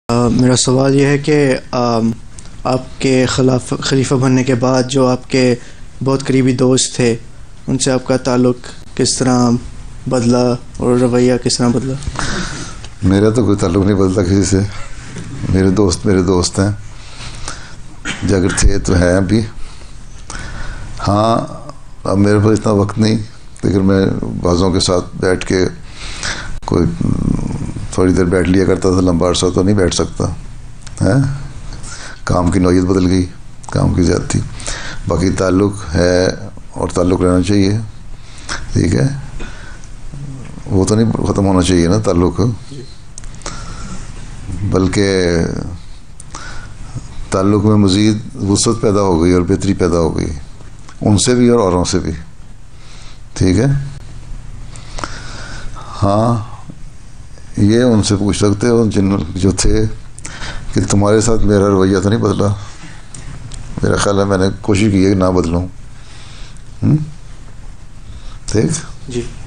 میرا سوال یہ ہے کہ آپ کے خلیفہ بننے کے بعد جو آپ کے بہت قریبی دوست تھے ان سے آپ کا تعلق کس طرح بدلا اور رویہ کس طرح بدلا؟ میرا تو کوئی تعلق نہیں بدلتا کسی سے. میرے دوست ہیں، اگر تھے تو ہیں ابھی. ہاں اب میرے پاس اتنا وقت نہیں، لیکن میں بعضوں کے ساتھ بیٹھ کے کوئی تھوڑی دیر بیٹھ لیا کرتا تھا. لمبا عرصہ تو نہیں بیٹھ سکتا ہے، کام کی نوعیت بدل گئی، کام کی زیادتی. باقی تعلق ہے اور تعلق رہنا چاہیے، ٹھیک ہے، وہ تو نہیں ختم ہونا چاہیے نا تعلق. بلکہ تعلق میں مزید وسعت پیدا ہو گئی اور بہتری پیدا ہو گئی، ان سے بھی اور اوروں سے بھی، ٹھیک ہے. ہاں یہ ان سے پوچھ سکتے ہو جن جو تھے کہ تمہارے ساتھ میرا رویہ تو نہیں بدلا. میرا خیال ہے میں نے کوشش کی ہے کہ نہ بدلوں. ٹھیک. جی.